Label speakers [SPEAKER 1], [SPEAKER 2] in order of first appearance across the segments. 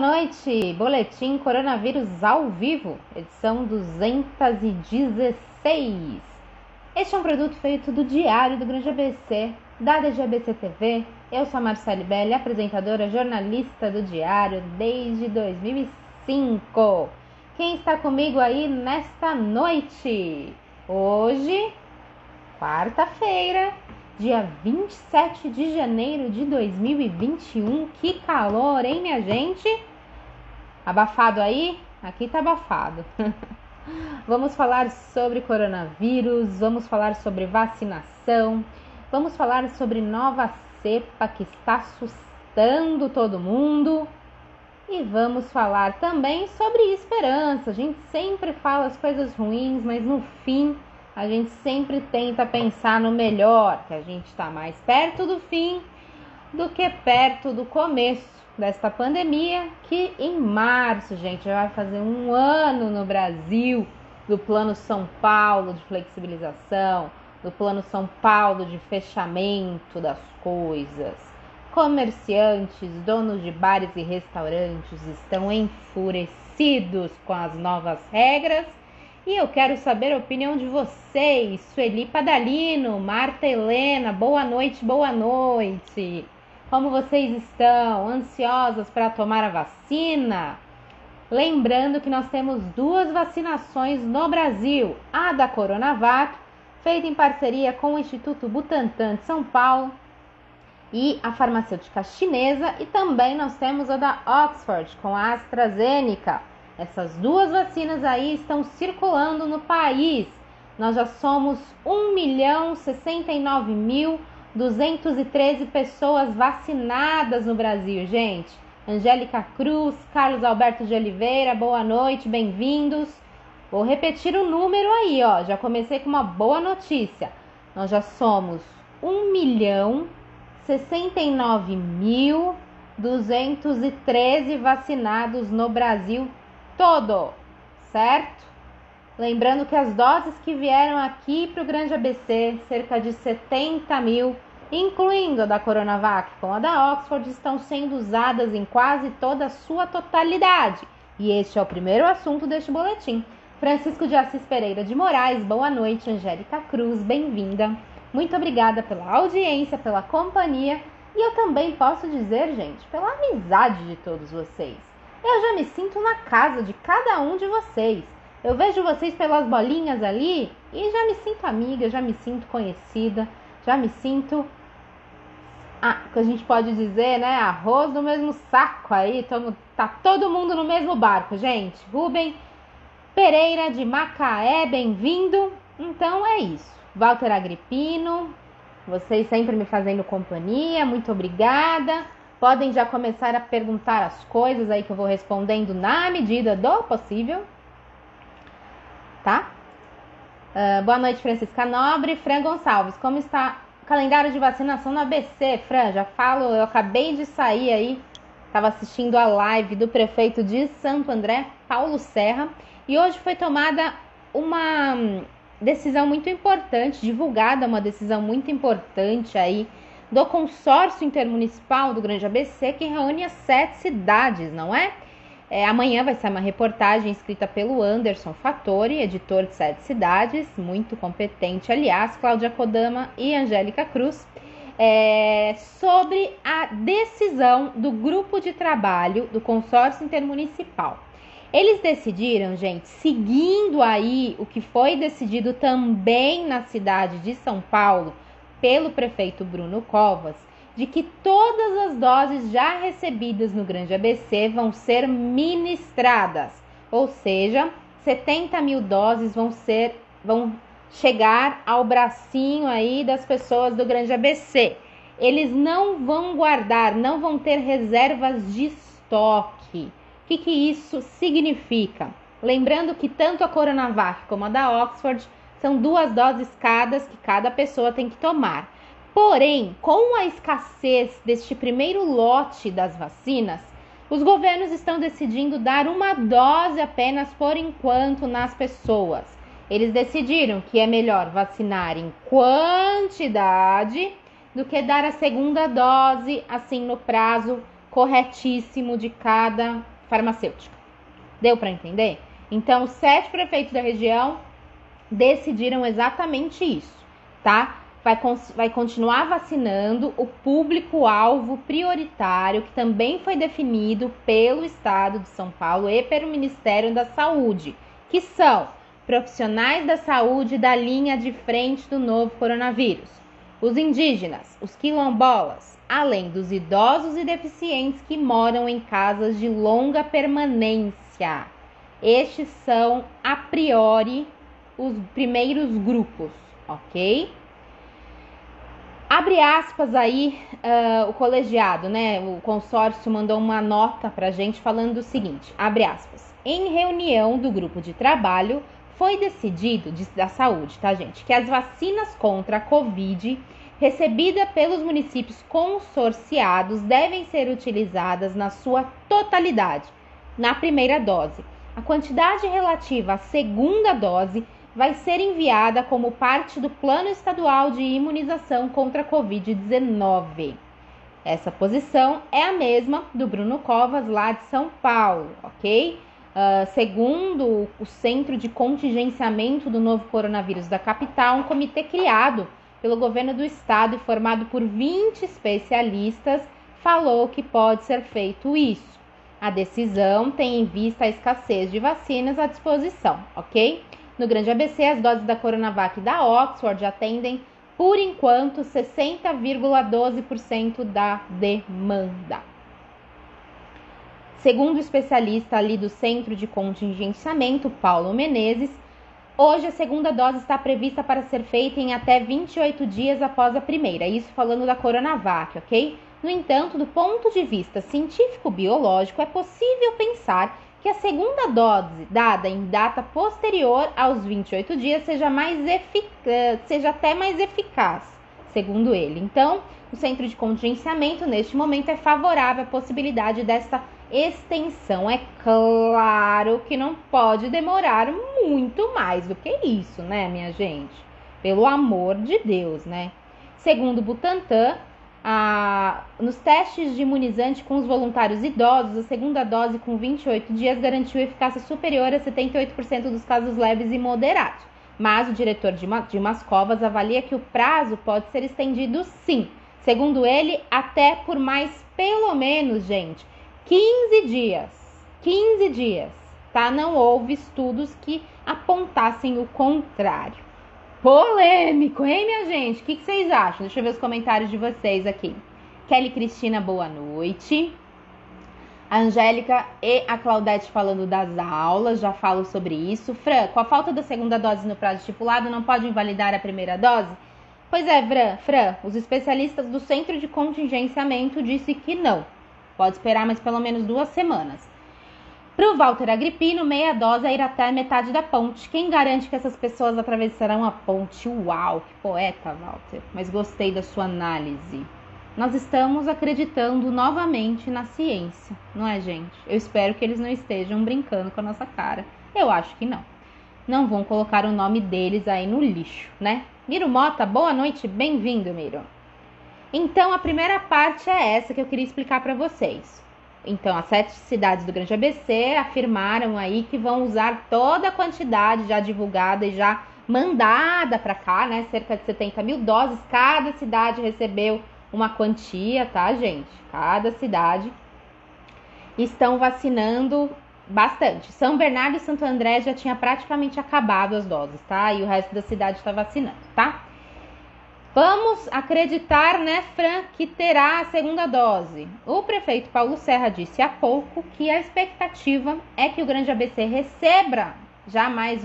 [SPEAKER 1] noite! Boletim Coronavírus ao vivo, edição 216. Este é um produto feito do Diário do Grande ABC, da DGABC TV. Eu sou a Marcele Belli, apresentadora jornalista do Diário desde 2005. Quem está comigo aí nesta noite? Hoje, quarta-feira, dia 27 de janeiro de 2021. Que calor, hein, minha gente? Abafado aí? Aqui tá abafado. Vamos falar sobre coronavírus, vamos falar sobre vacinação, vamos falar sobre nova cepa que está assustando todo mundo e vamos falar também sobre esperança. A gente sempre fala as coisas ruins, mas no fim a gente sempre tenta pensar no melhor, que a gente está mais perto do fim do que perto do começo desta pandemia, que em março, gente, já vai fazer um ano no Brasil do Plano São Paulo de flexibilização, do Plano São Paulo de fechamento das coisas. Comerciantes, donos de bares e restaurantes estão enfurecidos com as novas regras. E eu quero saber a opinião de vocês. Sueli Padalino, Marta Helena, boa noite, boa noite. Como vocês estão? Ansiosas para tomar a vacina? Lembrando que nós temos duas vacinações no Brasil. A da Coronavac, feita em parceria com o Instituto Butantan de São Paulo e a farmacêutica chinesa. E também nós temos a da Oxford com a AstraZeneca. Essas duas vacinas aí estão circulando no país. Nós já somos 1.069.213 pessoas vacinadas no Brasil, gente. Angélica Cruz, Carlos Alberto de Oliveira, boa noite, bem-vindos. Vou repetir o número aí, ó. Já comecei com uma boa notícia. Nós já somos 1.069.213 vacinados no Brasil todo, certo? Lembrando que as doses que vieram aqui para o Grande ABC, cerca de 70 mil, incluindo a da Coronavac com a da Oxford, estão sendo usadas em quase toda a sua totalidade. E este é o primeiro assunto deste boletim. Francisco de Assis Pereira de Moraes, boa noite. Angélica Cruz, bem-vinda. Muito obrigada pela audiência, pela companhia. E eu também posso dizer, gente, pela amizade de todos vocês. Eu já me sinto na casa de cada um de vocês. Eu vejo vocês pelas bolinhas ali e já me sinto amiga, já me sinto conhecida, já me sinto, que a gente pode dizer, né, arroz no mesmo saco aí. Tá todo mundo no mesmo barco, gente. Rubem Pereira de Macaé, bem-vindo. Então é isso. Walter Agripino, vocês sempre me fazendo companhia, muito obrigada. Podem já começar a perguntar as coisas aí que eu vou respondendo na medida do possível, tá? Boa noite, Francisca Nobre. Fran Gonçalves, como está o calendário de vacinação no ABC? Fran, já falo, eu acabei de sair aí, estava assistindo a live do prefeito de Santo André, Paulo Serra, e hoje foi tomada uma decisão muito importante, divulgada uma decisão muito importante aí, do consórcio intermunicipal do Grande ABC, que reúne as 7 cidades, não é? Amanhã vai sair uma reportagem escrita pelo Anderson Fattori, editor de 7 cidades, muito competente, aliás, Cláudia Kodama e Angélica Cruz, sobre a decisão do grupo de trabalho do consórcio intermunicipal. Eles decidiram, gente, seguindo aí o que foi decidido também na cidade de São Paulo, pelo prefeito Bruno Covas, de que todas as doses já recebidas no Grande ABC vão ser ministradas, ou seja, 70 mil doses vão chegar ao bracinho aí das pessoas do Grande ABC. Eles não vão guardar, não vão ter reservas de estoque. O que isso significa? Lembrando que tanto a Coronavac como a da Oxford são 2 doses que cada pessoa tem que tomar. Porém, com a escassez deste primeiro lote das vacinas, os governos estão decidindo dar uma dose apenas por enquanto nas pessoas. Eles decidiram que é melhor vacinar em quantidade do que dar a segunda dose, assim, no prazo corretíssimo de cada farmacêutica. Deu para entender? Então, os 7 prefeitos da região decidiram exatamente isso, tá? Vai continuar vacinando o público-alvo prioritário, que também foi definido pelo Estado de São Paulo e pelo Ministério da Saúde, que são profissionais da saúde da linha de frente do novo coronavírus, os indígenas, os quilombolas, além dos idosos e deficientes que moram em casas de longa permanência. Estes são, a priori, os primeiros grupos, ok? Abre aspas aí, o colegiado, né? O consórcio mandou uma nota pra gente falando o seguinte, abre aspas. Em reunião do grupo de trabalho, foi decidido, da saúde, tá, gente? Que as vacinas contra a Covid recebidas pelos municípios consorciados devem ser utilizadas na sua totalidade, na primeira dose. A quantidade relativa à segunda dose vai ser enviada como parte do Plano Estadual de Imunização contra a Covid-19. Essa posição é a mesma do Bruno Covas, lá de São Paulo, ok? Segundo o Centro de Contingenciamento do Novo Coronavírus da capital, um comitê criado pelo governo do estado e formado por 20 especialistas falou que pode ser feito isso. A decisão tem em vista a escassez de vacinas à disposição, ok? No Grande ABC, as doses da Coronavac e da Oxford atendem, por enquanto, 60,12% da demanda. Segundo o especialista ali do Centro de Contingenciamento, Paulo Menezes, hoje a segunda dose está prevista para ser feita em até 28 dias após a primeira, isso falando da Coronavac, ok? No entanto, do ponto de vista científico-biológico, é possível pensar que a segunda dose dada em data posterior aos 28 dias seja até mais eficaz, segundo ele. Então, o Centro de Contingenciamento, neste momento, é favorável à possibilidade desta extensão. É claro que não pode demorar muito mais do que isso, né, minha gente? Pelo amor de Deus, né? Segundo o Butantan, nos testes de imunizante com os voluntários idosos, a segunda dose com 28 dias garantiu eficácia superior a 78% dos casos leves e moderados. Mas o diretor Dimas Covas avalia que o prazo pode ser estendido sim. Segundo ele, até por mais, pelo menos, gente, 15 dias. 15 dias, tá? Não houve estudos que apontassem o contrário. Polêmico, hein, minha gente? O que vocês acham? Deixa eu ver os comentários de vocês aqui. Kelly Cristina, boa noite. A Angélica e a Claudete falando das aulas, já falo sobre isso. Fran, com a falta da segunda dose no prazo estipulado, não pode invalidar a primeira dose? Pois é, Fran, os especialistas do Centro de Contingenciamento disse que não. Pode esperar mais pelo menos 2 semanas. Para o Walter Agripino, meia dose é ir até a metade da ponte. Quem garante que essas pessoas atravessarão a ponte? Uau, que poeta, Walter. Mas gostei da sua análise. Nós estamos acreditando novamente na ciência, não é, gente? Eu espero que eles não estejam brincando com a nossa cara. Eu acho que não. Não vão colocar o nome deles aí no lixo, né? Miro Mota, boa noite, bem-vindo, Miro. Então, a primeira parte é essa que eu queria explicar para vocês. Então, as 7 cidades do Grande ABC afirmaram aí que vão usar toda a quantidade já divulgada e já mandada para cá, né? Cerca de 70 mil doses. Cada cidade recebeu uma quantia, tá, gente? Cada cidade. Estão vacinando bastante. São Bernardo e Santo André já tinha praticamente acabado as doses, tá? E o resto da cidade está vacinando, tá? Vamos acreditar, né, Fran, que terá a segunda dose. O prefeito Paulo Serra disse há pouco que a expectativa é que o Grande ABC receba já mais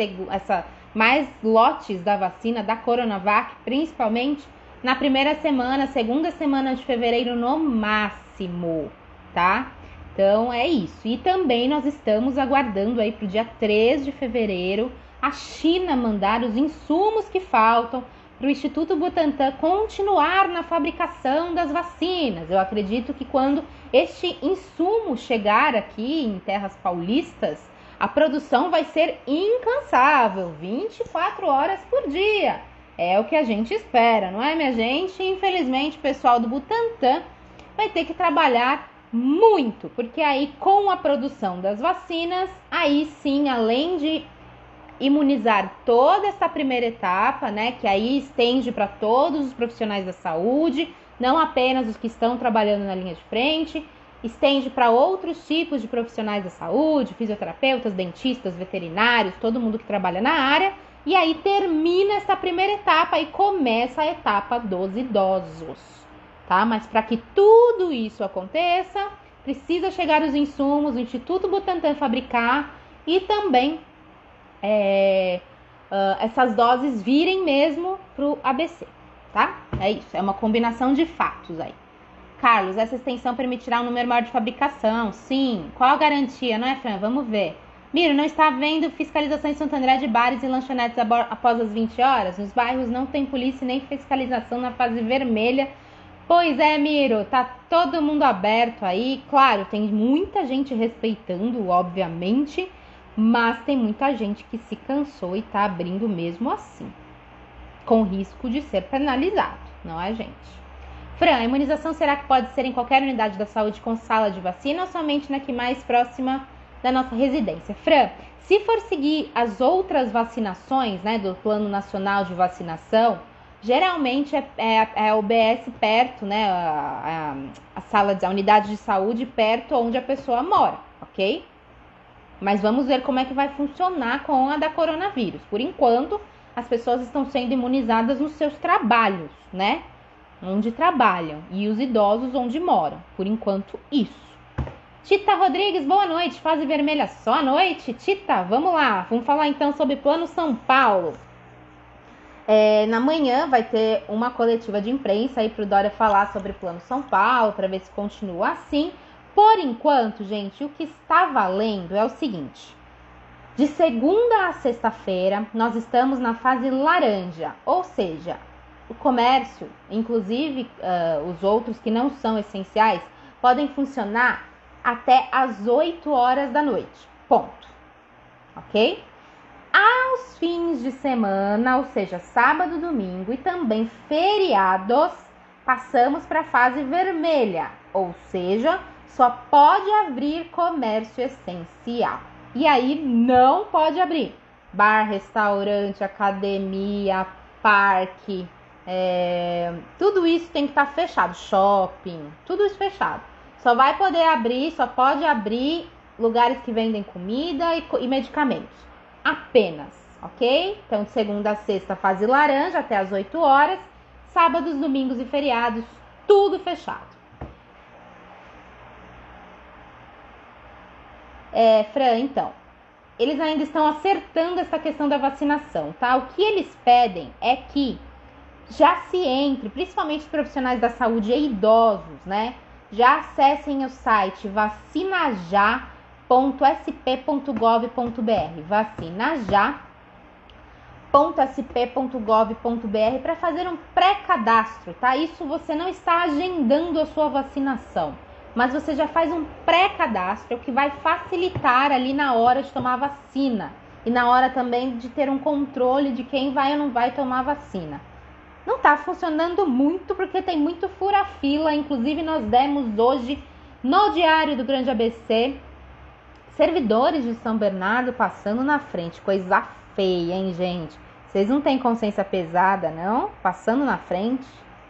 [SPEAKER 1] mais lotes da vacina da Coronavac, principalmente na primeira semana, segunda semana de fevereiro no máximo, tá? Então é isso. E também nós estamos aguardando aí para o dia 3 de fevereiro a China mandar os insumos que faltam para o Instituto Butantan continuar na fabricação das vacinas. Eu acredito que quando este insumo chegar aqui em terras paulistas, a produção vai ser incansável, 24 horas por dia. É o que a gente espera, não é, minha gente? Infelizmente, o pessoal do Butantan vai ter que trabalhar muito, porque aí com a produção das vacinas, aí sim, além de imunizar toda essa primeira etapa, né, que aí estende para todos os profissionais da saúde, não apenas os que estão trabalhando na linha de frente, estende para outros tipos de profissionais da saúde, fisioterapeutas, dentistas, veterinários, todo mundo que trabalha na área, e aí termina essa primeira etapa e começa a etapa dos idosos, tá? Mas para que tudo isso aconteça, precisa chegar os insumos, o Instituto Butantan fabricar e também essas doses virem mesmo pro ABC, tá? É isso, é uma combinação de fatos aí. Carlos, essa extensão permitirá um número maior de fabricação? Sim. Qual a garantia, não é, Fran? Vamos ver. Miro, não está havendo fiscalização em Santo André de bares e lanchonetes após as 20 horas? Nos bairros não tem polícia nem fiscalização na fase vermelha. Pois é, Miro, tá todo mundo aberto aí. Claro, tem muita gente respeitando, obviamente, mas tem muita gente que se cansou e tá abrindo mesmo assim, com risco de ser penalizado, não é, gente? Fran, a imunização será que pode ser em qualquer unidade da saúde com sala de vacina ou somente na que mais próxima da nossa residência? Fran, se for seguir as outras vacinações, né, do Plano Nacional de Vacinação, geralmente é a UBS perto, né, a unidade de saúde perto onde a pessoa mora, ok? Mas vamos ver como é que vai funcionar com a da coronavírus. Por enquanto, as pessoas estão sendo imunizadas nos seus trabalhos, né? Onde trabalham, e os idosos onde moram. Por enquanto, isso. Tita Rodrigues, boa noite. Fase vermelha só à noite? Tita, vamos lá. Vamos falar então sobre Plano São Paulo. Na manhã vai ter uma coletiva de imprensa aí pro Dória falar sobre Plano São Paulo, para ver se continua assim. Por enquanto, gente, o que está valendo é o seguinte. De segunda a sexta-feira, nós estamos na fase laranja, ou seja, o comércio, inclusive os outros que não são essenciais, podem funcionar até às 8 horas da noite, ponto, ok? Aos fins de semana, ou seja, sábado, domingo e também feriados, passamos para a fase vermelha, ou seja, só pode abrir comércio essencial. E aí não pode abrir bar, restaurante, academia, parque, tudo isso tem que estar fechado, shopping, tudo isso fechado. Só vai poder abrir, só pode abrir lugares que vendem comida e medicamentos, apenas, ok? Então de segunda a sexta fase laranja até as 8 horas, sábados, domingos e feriados, tudo fechado. Fran, então, eles ainda estão acertando essa questão da vacinação, tá? O que eles pedem é que já se entre, principalmente os profissionais da saúde e idosos, né? Já acessem o site vacinajá.sp.gov.br, vacinajá.sp.gov.br para fazer um pré-cadastro, tá? Isso você não está agendando a sua vacinação, mas você já faz um pré-cadastro que vai facilitar ali na hora de tomar a vacina e na hora também de ter um controle de quem vai ou não vai tomar a vacina. Não está funcionando muito porque tem muito fura-fila, inclusive nós demos hoje no Diário do Grande ABC, servidores de São Bernardo passando na frente, coisa feia, hein, gente? Vocês não têm consciência pesada, não? Passando na frente.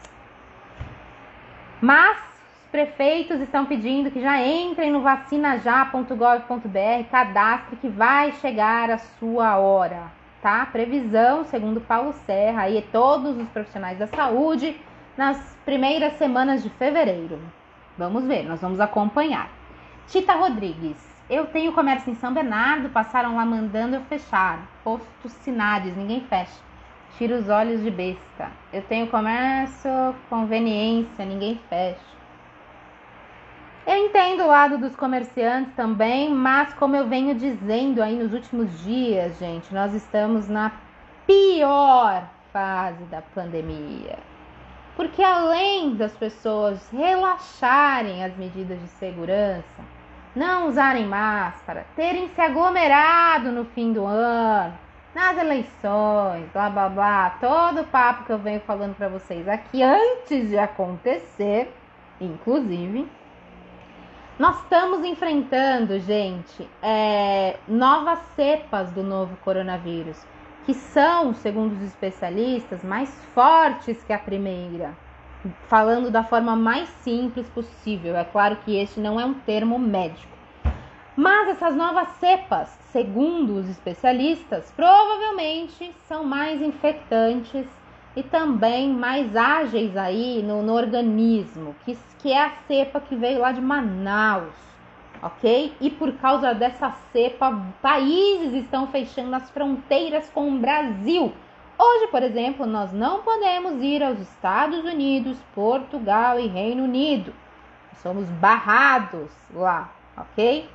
[SPEAKER 1] Mas prefeitos estão pedindo que já entrem no vacinajá.gov.br, cadastre que vai chegar a sua hora, tá? Previsão, segundo Paulo Serra, aí todos os profissionais da saúde nas primeiras semanas de fevereiro. Vamos ver, nós vamos acompanhar. Tita Rodrigues, eu tenho comércio em São Bernardo, passaram lá mandando eu fechar. Posto Sinares, ninguém fecha. Tira os olhos de besta. Eu tenho comércio, conveniência, ninguém fecha. Eu entendo o lado dos comerciantes também, mas como eu venho dizendo aí nos últimos dias, gente, nós estamos na pior fase da pandemia. Porque além das pessoas relaxarem as medidas de segurança, não usarem máscara, terem se aglomerado no fim do ano, nas eleições, blá blá blá, todo o papo que eu venho falando para vocês aqui antes de acontecer, inclusive, Nós estamos enfrentando, gente, novas cepas do novo coronavírus, que são, segundo os especialistas, mais fortes que a primeira. Falando da forma mais simples possível. É claro que este não é um termo médico. Mas essas novas cepas, segundo os especialistas, provavelmente são mais infectantes e também mais ágeis aí no organismo, que é a cepa que veio lá de Manaus, ok? E por causa dessa cepa, países estão fechando as fronteiras com o Brasil. Hoje, por exemplo, nós não podemos ir aos Estados Unidos, Portugal e Reino Unido. Somos barrados lá, ok?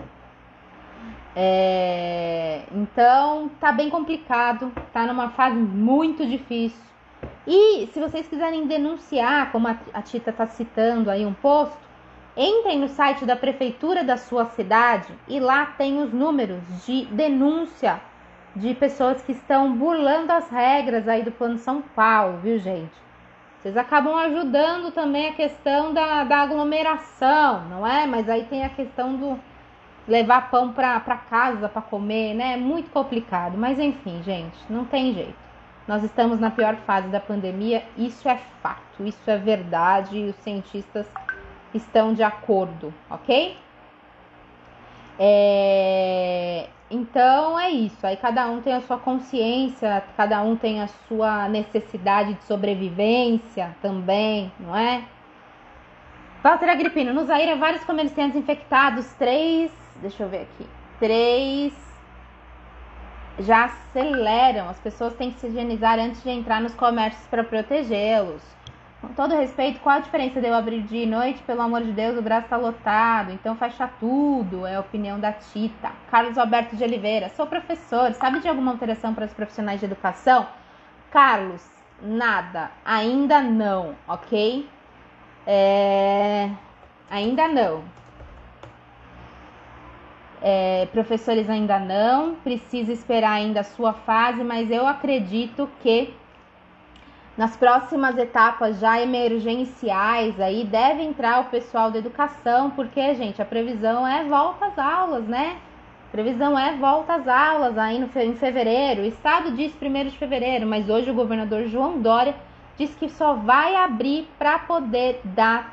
[SPEAKER 1] Então, tá bem complicado, tá numa fase muito difícil. E se vocês quiserem denunciar, como a Tita tá citando aí um post, entrem no site da prefeitura da sua cidade e lá tem os números de denúncia de pessoas que estão burlando as regras aí do Plano São Paulo, viu, gente? Vocês acabam ajudando também a questão da aglomeração, não é? Mas aí tem a questão do levar pão para casa para comer, né? É muito complicado, mas enfim, gente, não tem jeito. Nós estamos na pior fase da pandemia, isso é fato, isso é verdade e os cientistas estão de acordo, ok? Então é isso, aí cada um tem a sua consciência, cada um tem a sua necessidade de sobrevivência também, não é? Walter Agripino, no Zaire, vários comerciantes infectados, 3 já aceleram. As pessoas têm que se higienizar antes de entrar nos comércios para protegê-los. Com todo respeito, qual a diferença de eu abrir dia e noite? Pelo amor de Deus, o braço está lotado, então fecha tudo, é a opinião da Tita. Carlos Alberto de Oliveira, sou professor, sabe de alguma alteração para os profissionais de educação? Carlos, nada, ainda não, ok? Ainda não. Professores ainda não, precisa esperar ainda a sua fase, mas eu acredito que nas próximas etapas já emergenciais aí deve entrar o pessoal da educação, porque, gente, a previsão é volta às aulas, né? Previsão é volta às aulas aí em fevereiro. O estado diz 1º de fevereiro, mas hoje o governador João Dória diz que só vai abrir para poder dar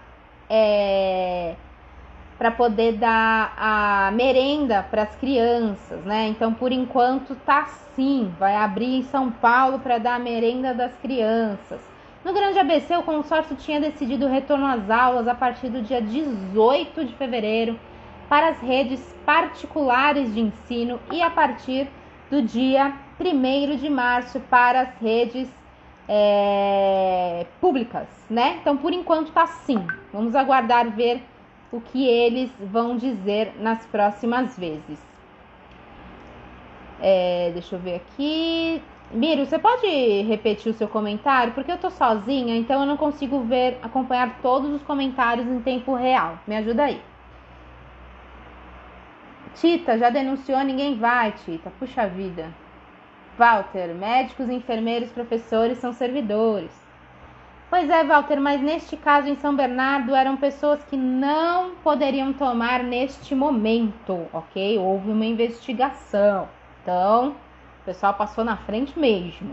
[SPEAKER 1] a merenda para as crianças, né? Então, por enquanto, tá sim, vai abrir em São Paulo para dar a merenda das crianças. No Grande ABC, o consórcio tinha decidido o retorno às aulas a partir do dia 18 de fevereiro para as redes particulares de ensino e a partir do dia 1º de março para as redes públicas, né? Então, por enquanto, tá sim. Vamos aguardar ver o que eles vão dizer nas próximas vezes. Deixa eu ver aqui. Miro, você pode repetir o seu comentário? Porque eu tô sozinha, então eu não consigo acompanhar todos os comentários em tempo real. Me ajuda aí. Tita, já denunciou? Ninguém vai, Tita. Puxa vida. Walter, médicos, enfermeiros, professores são servidores. Pois é, Walter, mas neste caso em São Bernardo eram pessoas que não poderiam tomar neste momento, ok? Houve uma investigação, então o pessoal passou na frente mesmo.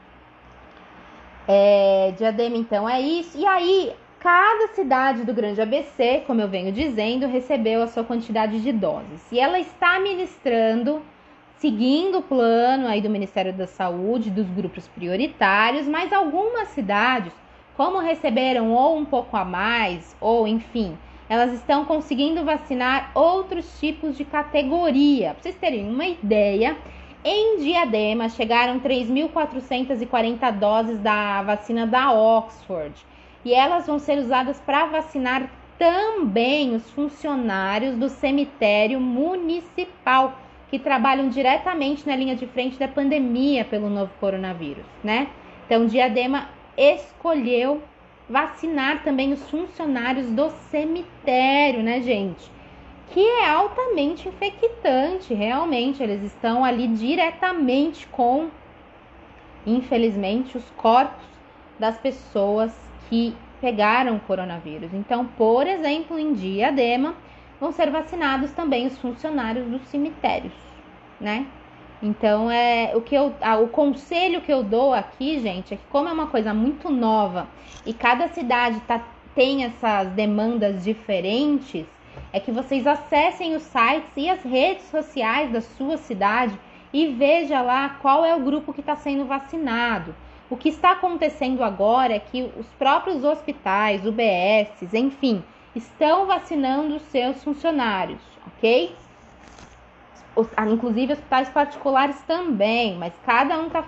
[SPEAKER 1] Diadema, então, é isso. E aí, cada cidade do Grande ABC, como eu venho dizendo, recebeu a sua quantidade de doses. E ela está administrando, seguindo o plano aí do Ministério da Saúde, dos grupos prioritários, mas algumas cidades, como receberam ou um pouco a mais, ou enfim, elas estão conseguindo vacinar outros tipos de categoria. Para vocês terem uma ideia, em Diadema chegaram 3.440 doses da vacina da Oxford. E elas vão ser usadas para vacinar também os funcionários do cemitério municipal, que trabalham diretamente na linha de frente da pandemia pelo novo coronavírus, né? Então, Diadema escolheu vacinar também os funcionários do cemitério, né, gente? Que é altamente infectante, realmente. Eles estão ali diretamente com, infelizmente, os corpos das pessoas que pegaram o coronavírus. Então, por exemplo, em Diadema, vão ser vacinados também os funcionários dos cemitérios, né? Então, o conselho que eu dou aqui, gente, é que como é uma coisa muito nova e cada cidade tem essas demandas diferentes, é que vocês acessem os sites e as redes sociais da sua cidade e veja lá qual é o grupo que está sendo vacinado. O que está acontecendo agora é que os próprios hospitais, UBSs, enfim, estão vacinando os seus funcionários, ok? Inclusive hospitais particulares também, mas cada um está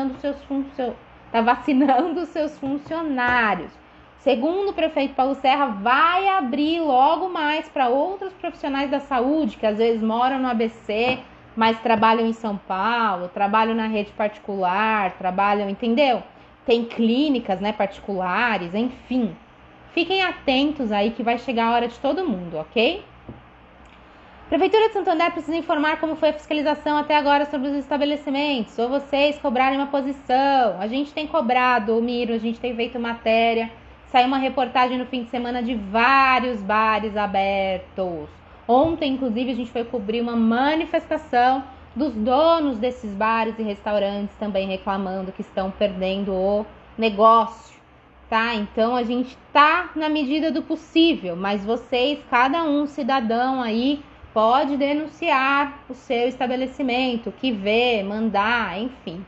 [SPEAKER 1] vacinando os seus funcionários. Segundo o prefeito Paulo Serra, vai abrir logo mais para outros profissionais da saúde que às vezes moram no ABC, mas trabalham em São Paulo, trabalham na rede particular, entendeu? Tem clínicas, né, particulares, enfim. Fiquem atentos aí que vai chegar a hora de todo mundo, ok? Prefeitura de Santo André precisa informar como foi a fiscalização até agora sobre os estabelecimentos, ou vocês cobrarem uma posição. A gente tem cobrado, Miro, a gente tem feito matéria. Saiu uma reportagem no fim de semana de vários bares abertos. Ontem, inclusive, a gente foi cobrir uma manifestação dos donos desses bares e restaurantes também reclamando que estão perdendo o negócio, tá? Então, a gente tá na medida do possível, mas vocês, cada um cidadão aí, pode denunciar o seu estabelecimento, que vê, mandar, enfim.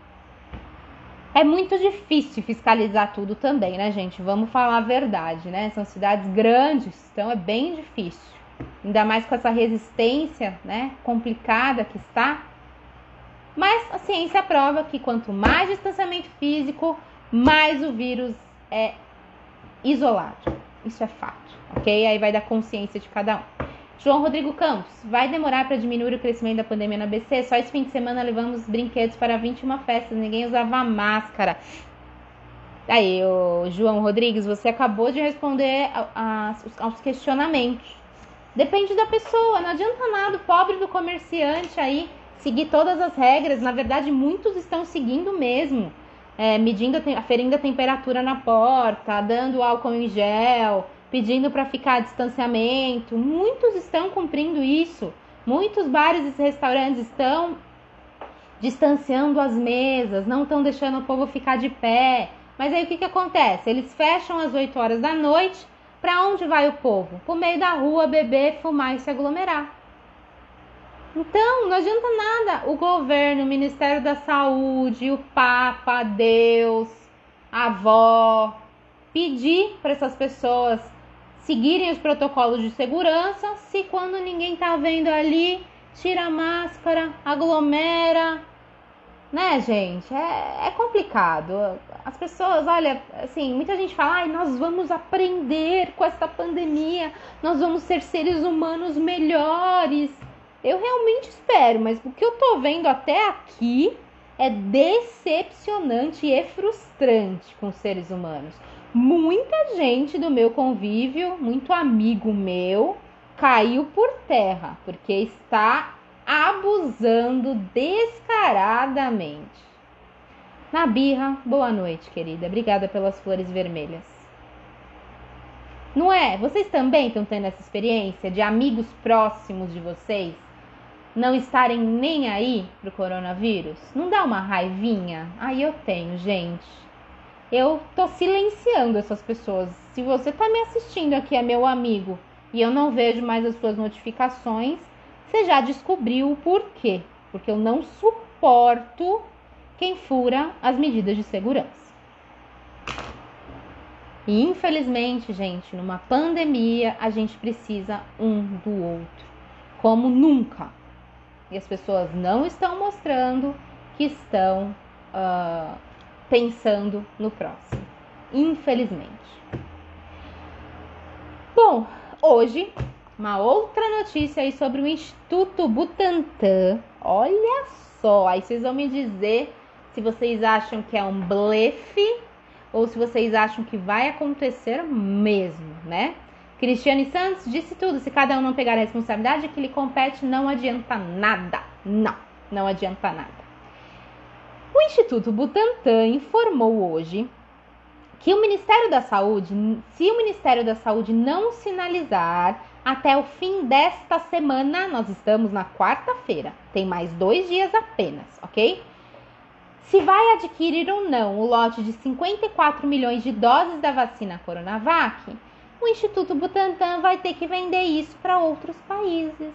[SPEAKER 1] É muito difícil fiscalizar tudo também, né, gente? Vamos falar a verdade, né? São cidades grandes, então é bem difícil. Ainda mais com essa resistência, né, complicada que está. Mas a ciência prova que quanto mais distanciamento físico, mais o vírus é isolado. Isso é fato, ok? Aí vai da consciência de cada um. João Rodrigo Campos, vai demorar para diminuir o crescimento da pandemia na ABC? Só esse fim de semana levamos brinquedos para 21 festas, ninguém usava máscara. Aí, João Rodrigues, você acabou de responder aos questionamentos. Depende da pessoa, não adianta nada o pobre do comerciante aí seguir todas as regras. Na verdade, muitos estão seguindo mesmo, aferindo a temperatura na porta, dando álcool em gel, pedindo para ficar a distanciamento. Muitos estão cumprindo isso. Muitos bares e restaurantes estão distanciando as mesas, não estão deixando o povo ficar de pé. Mas aí o que acontece? Eles fecham às 8 horas da noite. Para onde vai o povo? Pro meio da rua, beber, fumar e se aglomerar. Então, não adianta nada o governo, o Ministério da Saúde, o Papa, Deus, a avó, pedir para essas pessoas seguirem os protocolos de segurança, se quando ninguém tá vendo ali, tira a máscara, aglomera, né, gente? É complicado. As pessoas, olha, assim, muita gente fala, ai, nós vamos aprender com essa pandemia, nós vamos ser seres humanos melhores. Eu realmente espero, mas o que eu tô vendo até aqui é decepcionante e frustrante com os seres humanos. Muita gente do meu convívio, muito amigo meu, caiu por terra, porque está abusando descaradamente. Nabirra, boa noite, querida. Obrigada pelas flores vermelhas. Não é? Vocês também estão tendo essa experiência de amigos próximos de vocês não estarem nem aí pro coronavírus? Não dá uma raivinha? Aí eu tenho, gente. Eu tô silenciando essas pessoas. Se você tá me assistindo aqui, é meu amigo, e eu não vejo mais as suas notificações, você já descobriu o porquê. Porque eu não suporto quem fura as medidas de segurança. E infelizmente, gente, numa pandemia, a gente precisa um do outro, como nunca. E as pessoas não estão mostrando que estão pensando no próximo, infelizmente. Bom, hoje, uma outra notícia aí sobre o Instituto Butantan. Olha só, aí vocês vão me dizer se vocês acham que é um blefe ou se vocês acham que vai acontecer mesmo, né? Cristiane Santos disse tudo, se cada um não pegar a responsabilidade que lhe compete, não adianta nada. Não adianta nada. O Instituto Butantan informou hoje que o Ministério da Saúde, se o Ministério da Saúde não sinalizar até o fim desta semana, nós estamos na quarta-feira, tem mais 2 dias apenas, ok? Se vai adquirir ou não o lote de 54 milhões de doses da vacina Coronavac, o Instituto Butantan vai ter que vender isso para outros países.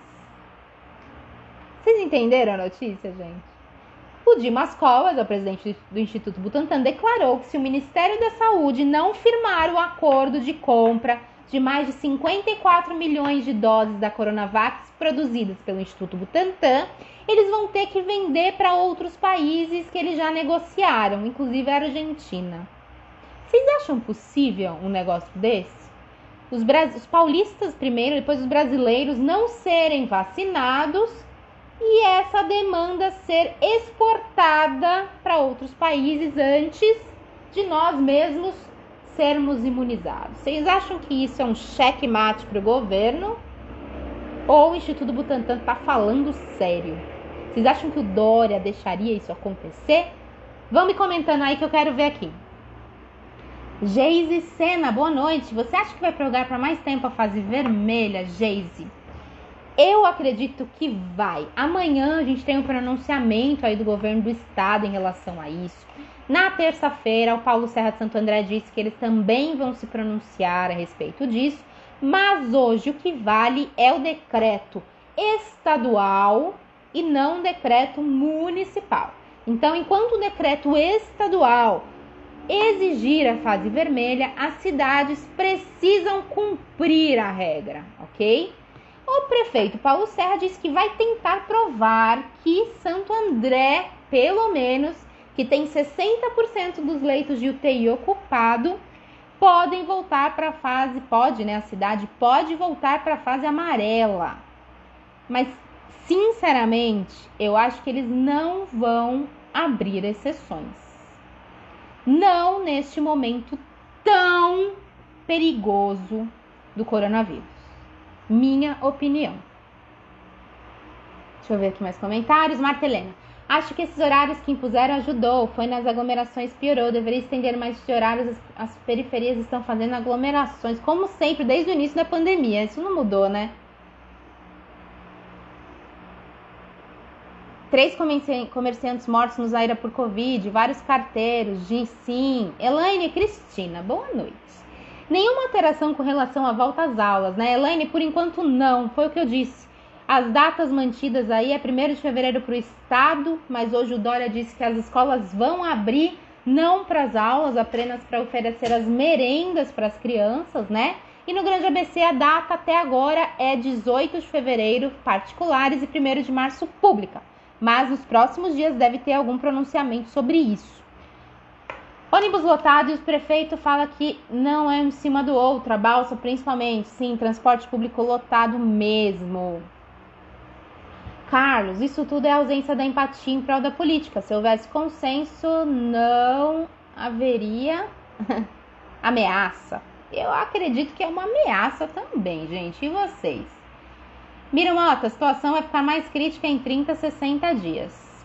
[SPEAKER 1] Vocês entenderam a notícia, gente? O Dimas Covas, o presidente do Instituto Butantan, declarou que se o Ministério da Saúde não firmar o acordo de compra de mais de 54 milhões de doses da Coronavac produzidas pelo Instituto Butantan, eles vão ter que vender para outros países que eles já negociaram, inclusive a Argentina. Vocês acham possível um negócio desse? Os paulistas primeiro, depois os brasileiros não serem vacinados e essa demanda ser exportada para outros países antes de nós mesmos sermos imunizados. Vocês acham que isso é um checkmate para o governo? Ou o Instituto Butantan está falando sério? Vocês acham que o Dória deixaria isso acontecer? Vão me comentando aí que eu quero ver aqui. Geise Sena, boa noite. Você acha que vai prorrogar para mais tempo a fase vermelha, Geise? Eu acredito que vai. Amanhã a gente tem um pronunciamento aí do governo do estado em relação a isso. Na terça-feira, o Paulo Serra de Santo André disse que eles também vão se pronunciar a respeito disso. Mas hoje o que vale é o decreto estadual e não o decreto municipal. Então, enquanto o decreto estadual exigir a fase vermelha, as cidades precisam cumprir a regra, ok? O prefeito Paulo Serra disse que vai tentar provar que Santo André, pelo menos, que tem 60% dos leitos de UTI ocupado, podem voltar para a fase, a cidade pode voltar para a fase amarela. Mas, sinceramente, eu acho que eles não vão abrir exceções. Não neste momento tão perigoso do coronavírus. Minha opinião. Deixa eu ver aqui mais comentários. Marta Helena. Acho que esses horários que impuseram ajudou. Foi nas aglomerações piorou. Deveria estender mais de horários. As periferias estão fazendo aglomerações. Como sempre, desde o início da pandemia. Isso não mudou, né? 3 comerciantes mortos no Zaira por Covid, vários carteiros, sim. Elaine e Cristina, boa noite. Nenhuma alteração com relação à volta às aulas, né? Elaine, por enquanto não, foi o que eu disse. As datas mantidas aí é 1º de fevereiro para o estado, mas hoje o Dória disse que as escolas vão abrir, não para as aulas, apenas para oferecer as merendas para as crianças, né? E no Grande ABC a data até agora é 18 de fevereiro, particulares, e 1º de março, pública. Mas nos próximos dias deve ter algum pronunciamento sobre isso. Ônibus lotado e o prefeito fala que não é um em cima do outro, a balsa principalmente. Sim, transporte público lotado mesmo. Carlos, isso tudo é ausência da empatia em prol da política. Se houvesse consenso, não haveria ameaça. Eu acredito que é uma ameaça também, gente. E vocês? Mira Mota, a situação vai ficar mais crítica em 30 a 60 dias.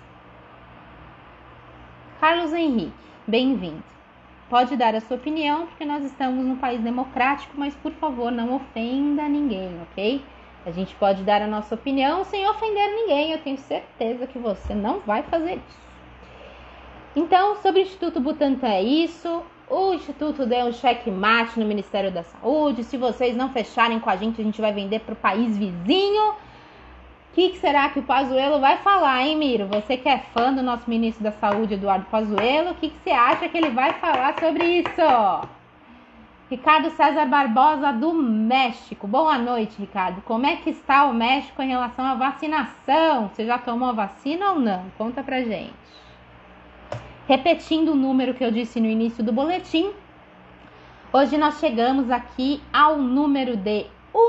[SPEAKER 1] Carlos Henrique, bem-vindo. Pode dar a sua opinião, porque nós estamos num país democrático, mas por favor, não ofenda ninguém, ok? A gente pode dar a nossa opinião sem ofender ninguém, eu tenho certeza que você não vai fazer isso. Então, sobre o Instituto Butantan é isso. O Instituto deu um checkmate no Ministério da Saúde. Se vocês não fecharem com a gente vai vender para o país vizinho. O que será que o Pazuello vai falar, hein, Miro? Você que é fã do nosso ministro da Saúde, Eduardo Pazuello, o que você acha que ele vai falar sobre isso? Ricardo César Barbosa, do México. Boa noite, Ricardo. Como é que está o México em relação à vacinação? Você já tomou a vacina ou não? Conta pra gente. Repetindo o número que eu disse no início do boletim, hoje nós chegamos aqui ao número de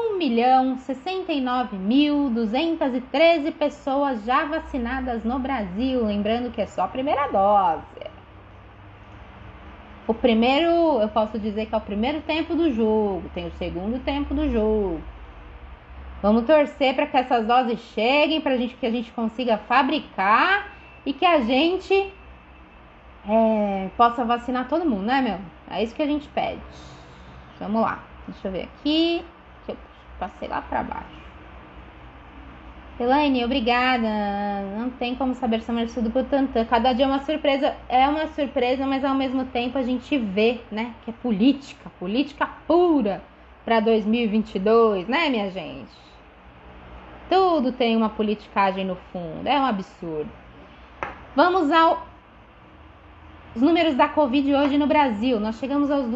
[SPEAKER 1] 1.069.213 pessoas já vacinadas no Brasil. Lembrando que é só a primeira dose. O primeiro, eu posso dizer que é o primeiro tempo do jogo, tem o segundo tempo do jogo. Vamos torcer para que essas doses cheguem, para que a gente consiga fabricar e que a gente possa vacinar todo mundo, né, meu? É isso que a gente pede. Vamos lá, deixa eu ver aqui. Passei lá pra baixo. Elaine, obrigada. Não tem como saber se é uma do Butantan. Cada dia é uma surpresa. É uma surpresa, mas ao mesmo tempo a gente vê, né? Que é política pura para 2022, né, minha gente? Tudo tem uma politicagem no fundo. É um absurdo. Vamos aos números da Covid hoje no Brasil. Nós chegamos aos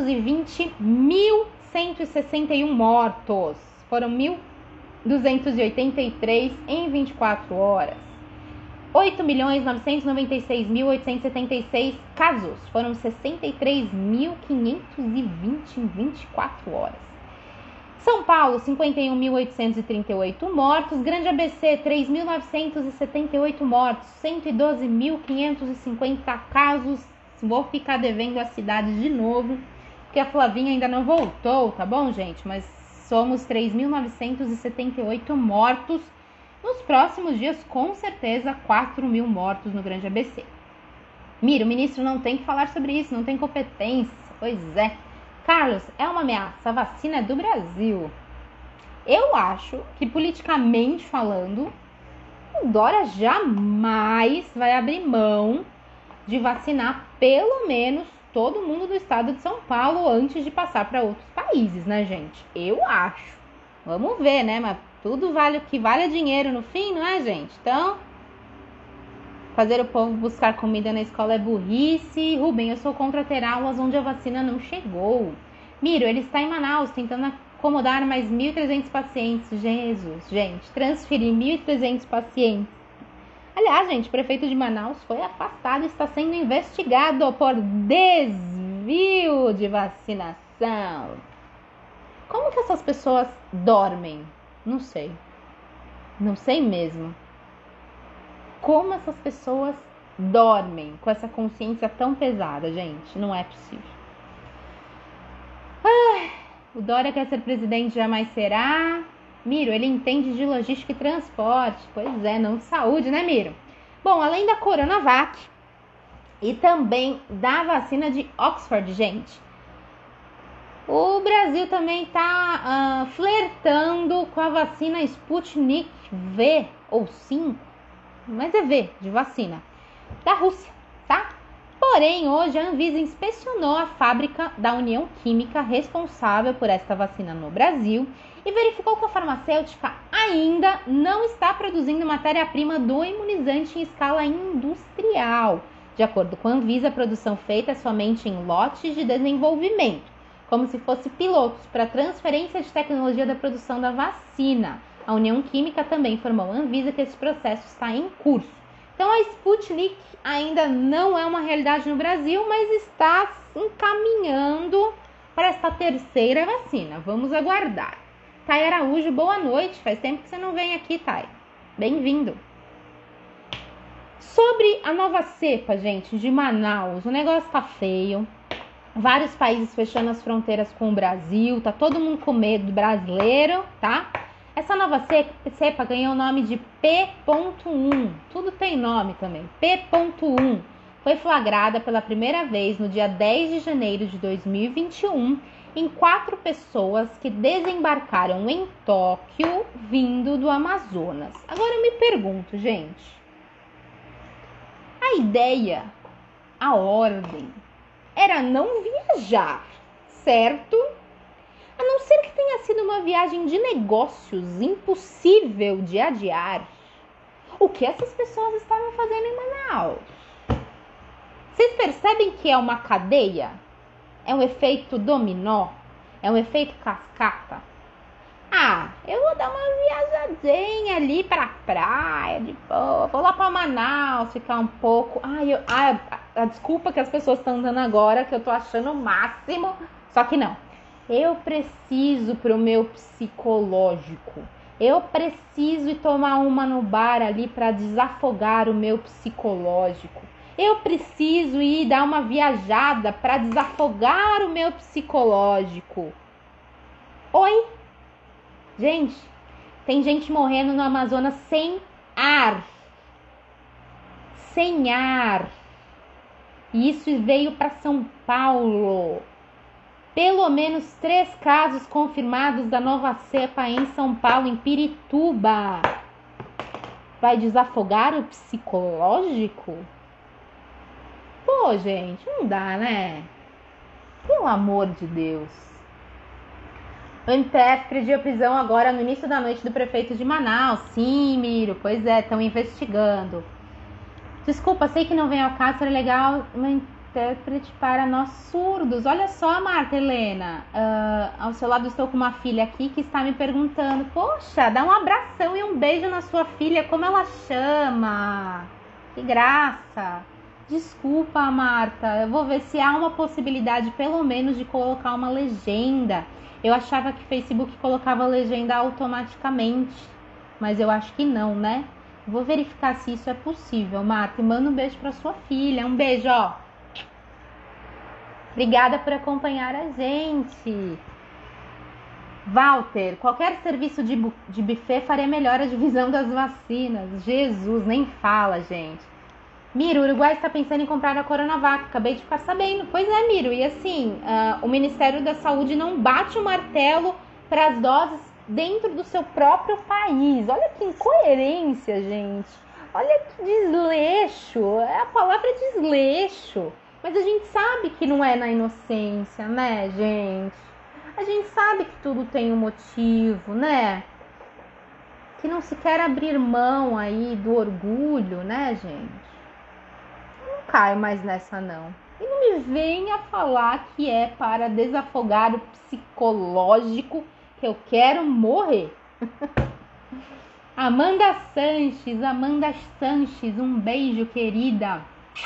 [SPEAKER 1] 220.161 mortos. Foram 1.283 em 24 horas. 8.996.876 casos. Foram 63.520 em 24 horas. São Paulo, 51.838 mortos. Grande ABC, 3.978 mortos. 112.550 casos. Vou ficar devendo a cidade de novo, porque a Flavinha ainda não voltou, tá bom, gente? Mas somos 3.978 mortos. Nos próximos dias, com certeza, 4.000 mortos no Grande ABC. Mira, o ministro não tem que falar sobre isso, não tem competência. Pois é. Carlos, é uma ameaça. A vacina é do Brasil. Eu acho que, politicamente falando, o Dória jamais vai abrir mão de vacinar pelo menos todo mundo do estado de São Paulo antes de passar para outros países, né, gente? Eu acho. Vamos ver, né? Mas tudo vale o que vale é dinheiro no fim, não é, gente? Então, fazer o povo buscar comida na escola é burrice. Rubem, eu sou contra ter aulas onde a vacina não chegou. Miro, ele está em Manaus tentando acomodar mais 1.300 pacientes. Jesus, gente, transferir 1.300 pacientes. Aliás, gente, o prefeito de Manaus foi afastado e está sendo investigado por desvio de vacinação. Como que essas pessoas dormem? Não sei. Não sei mesmo. Como essas pessoas dormem com essa consciência tão pesada, gente? Não é possível. O Dória quer ser presidente, jamais será. Miro, ele entende de logística e transporte. Pois é, não de saúde, né, Miro? Bom, além da Coronavac e também da vacina de Oxford, gente, o Brasil também está flertando com a vacina Sputnik V ou 5, mas é V de vacina, da Rússia, tá? Porém, hoje a Anvisa inspecionou a fábrica da União Química responsável por esta vacina no Brasil e verificou que a farmacêutica ainda não está produzindo matéria-prima do imunizante em escala industrial. De acordo com a Anvisa, a produção feita é somente em lotes de desenvolvimento, como se fosse pilotos para transferência de tecnologia da produção da vacina. A União Química também informou à Anvisa que esse processo está em curso. Então, a Sputnik ainda não é uma realidade no Brasil, mas está encaminhando para esta terceira vacina. Vamos aguardar. Thay Araújo, boa noite. Faz tempo que você não vem aqui, Thay. Bem-vindo. Sobre a nova cepa, gente, de Manaus, o negócio tá feio. Vários países fechando as fronteiras com o Brasil. Tá todo mundo com medo do brasileiro, tá? Essa nova cepa ganhou o nome de P.1. Tudo tem nome também. P.1. Foi flagrada pela primeira vez no dia 10 de janeiro de 2021 em 4 pessoas que desembarcaram em Tóquio vindo do Amazonas. Agora eu me pergunto, gente. A ideia, a ordem, era não viajar, certo? A não ser que tenha sido uma viagem de negócios impossível de adiar. O que essas pessoas estavam fazendo em Manaus? Vocês percebem que é uma cadeia? É um efeito dominó? É um efeito cascata? Ah, eu vou dar uma viajadinha ali pra praia, de boa. Vou lá pra Manaus ficar um pouco. A desculpa que as pessoas estão dando agora, que eu tô achando o máximo. Só que não. Eu preciso pro meu psicológico. Eu preciso ir tomar uma no bar ali para desafogar o meu psicológico. Eu preciso ir dar uma viajada para desafogar o meu psicológico. Oi? Gente, tem gente morrendo no Amazonas sem ar. Sem ar. E isso veio para São Paulo. Pelo menos 3 casos confirmados da nova cepa em São Paulo, em Pirituba. Vai desafogar o psicológico? Pô, gente, não dá, né? Pelo amor de Deus. O MPF pediu prisão agora no início da noite do prefeito de Manaus. Sim, Miro, pois é, estão investigando. Desculpa, sei que não vem ao caso, seria legal uma intérprete para nós surdos. Olha só, Marta Helena, ao seu lado estou com uma filha aqui que está me perguntando, poxa, dá um abração e um beijo na sua filha, como ela chama? Que graça. Desculpa, Marta, eu vou ver se há uma possibilidade pelo menos de colocar uma legenda. Eu achava que o Facebook colocava legenda automaticamente, mas eu acho que não, né? Vou verificar se isso é possível, Marta, e manda um beijo para sua filha. Um beijo, ó. Obrigada por acompanhar a gente. Walter, qualquer serviço de buffet faria melhor a divisão das vacinas. Jesus, nem fala, gente. Miro, o Uruguai está pensando em comprar a Coronavac. Acabei de ficar sabendo. Pois é, Miro. E assim, o Ministério da Saúde não bate o martelo para as doses dentro do seu próprio país. Olha que incoerência, gente. Olha que desleixo. A palavra é desleixo. Mas a gente sabe que não é na inocência, né, gente? A gente sabe que tudo tem um motivo, né? Que não se quer abrir mão aí do orgulho, né, gente? Eu não caio mais nessa, não. E não me venha falar que é para desafogar o psicológico que eu quero morrer. Amanda Sanches, um beijo, querida.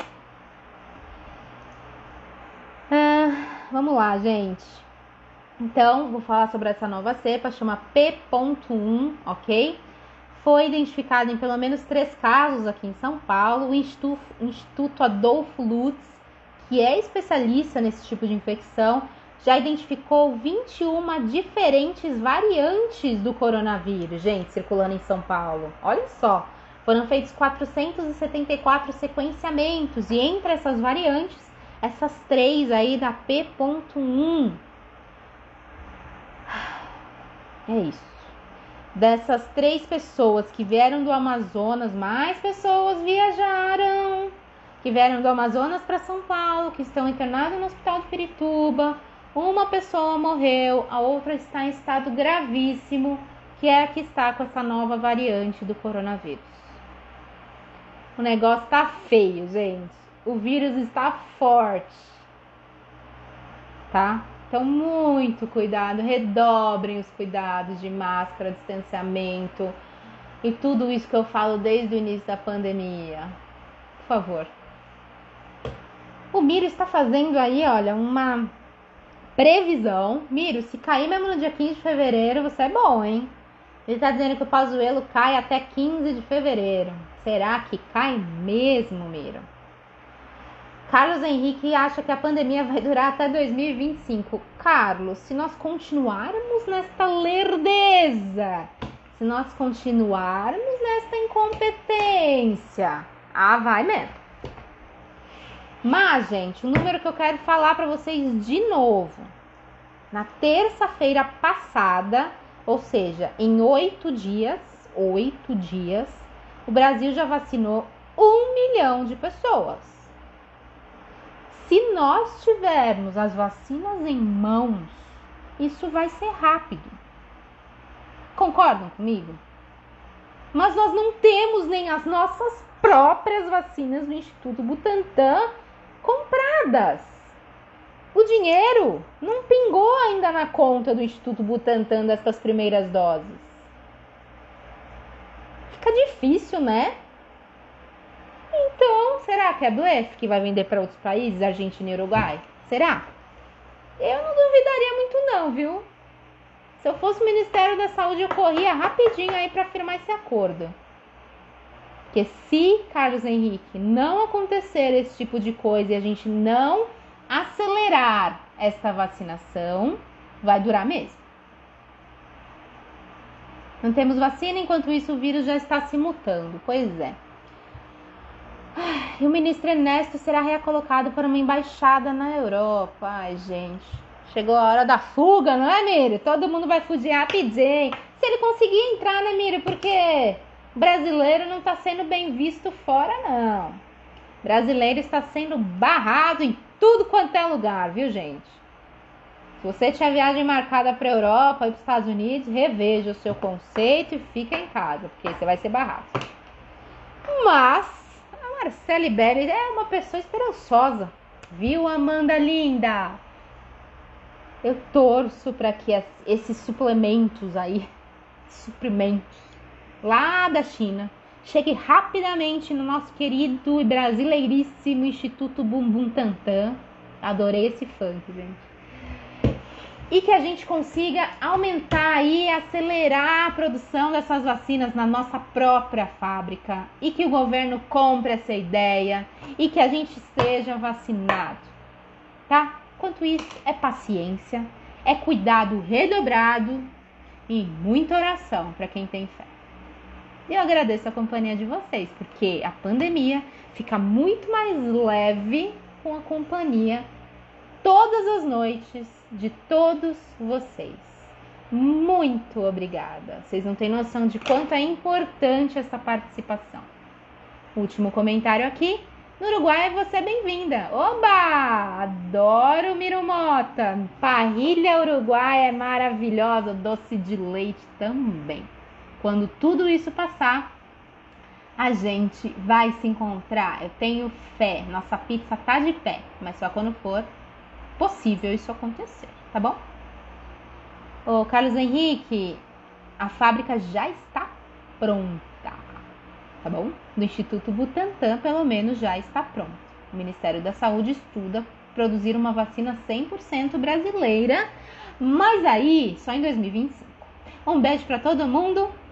[SPEAKER 1] Vamos lá, gente. Então, vou falar sobre essa nova cepa, chama P.1, ok? Foi identificado em pelo menos 3 casos aqui em São Paulo. O Instituto Adolfo Lutz, que é especialista nesse tipo de infecção, já identificou 21 diferentes variantes do coronavírus, gente, circulando em São Paulo. Olha só, foram feitos 474 sequenciamentos e entre essas variantes, essas 3 aí da P.1. É isso. Dessas 3 pessoas que vieram do Amazonas, mais pessoas viajaram, que vieram do Amazonas para São Paulo, que estão internadas no hospital de Pirituba. Uma pessoa morreu, a outra está em estado gravíssimo, que é a que está com essa nova variante do coronavírus. O negócio tá feio, gente. O vírus está forte, tá? Então, muito cuidado, redobrem os cuidados de máscara, distanciamento e tudo isso que eu falo desde o início da pandemia. Por favor. O Miro está fazendo aí, olha, uma previsão. Miro, se cair mesmo no dia 15 de fevereiro, você é bom, hein? Ele está dizendo que o Pazuello cai até 15 de fevereiro. Será que cai mesmo, Miro? Carlos Henrique acha que a pandemia vai durar até 2025. Carlos, se nós continuarmos nesta lerdeza, se nós continuarmos nesta incompetência, vai mesmo. Mas, gente, o número que eu quero falar para vocês de novo. Na terça-feira passada, ou seja, em 8 dias, o Brasil já vacinou 1 milhão de pessoas. Se nós tivermos as vacinas em mãos, isso vai ser rápido. Concordam comigo? Mas nós não temos nem as nossas próprias vacinas do Instituto Butantan compradas. O dinheiro não pingou ainda na conta do Instituto Butantan dessas primeiras doses. Fica difícil, né? Então, será que é a Blef que vai vender para outros países, Argentina e Uruguai? Será? Eu não duvidaria muito não, viu? Se eu fosse o Ministério da Saúde, eu corria rapidinho aí para firmar esse acordo. Porque se, Carlos Henrique, não acontecer esse tipo de coisa e a gente não acelerar esta vacinação, vai durar mesmo. Não temos vacina, enquanto isso o vírus já está se mutando. Pois é. E o ministro Ernesto será recolocado para uma embaixada na Europa. Ai, gente, Chegou a hora da fuga, não é, Miri? Todo mundo vai fugir rapidinho. Se ele conseguir entrar, né, Miri? Porque brasileiro não está sendo bem visto fora, não. Brasileiro está sendo barrado em tudo quanto é lugar, viu, gente? Se você tinha viagem marcada para a Europa e para os Estados Unidos, reveja o seu conceito e fica em casa, porque você vai ser barrado. Mas a Marcele Belli é uma pessoa esperançosa, viu, Amanda linda? Eu torço para que esses suplementos aí, suprimentos lá da China, chegue rapidamente no nosso querido e brasileiríssimo Instituto Bumbum Tantan. Adorei esse funk, gente. E que a gente consiga aumentar e acelerar a produção dessas vacinas na nossa própria fábrica. E que o governo compre essa ideia e que a gente seja vacinado, tá? Enquanto isso, é paciência, é cuidado redobrado e muita oração para quem tem fé. E eu agradeço a companhia de vocês, porque a pandemia fica muito mais leve com a companhia todas as noites de todos vocês. Muito obrigada. Vocês não têm noção de quanto é importante essa participação. Último comentário aqui. No Uruguai, você é bem-vinda. Oba! Adoro mirumota. Parrilha uruguaia é maravilhosa. Doce de leite também. Quando tudo isso passar, a gente vai se encontrar. Eu tenho fé. Nossa pizza tá de pé. Mas só quando for possível isso acontecer. Tá bom? Ô, Carlos Henrique, a fábrica já está pronta. Tá bom? Do Instituto Butantan, pelo menos, já está pronto. O Ministério da Saúde estuda produzir uma vacina 100% brasileira, mas aí só em 2025. Um beijo para todo mundo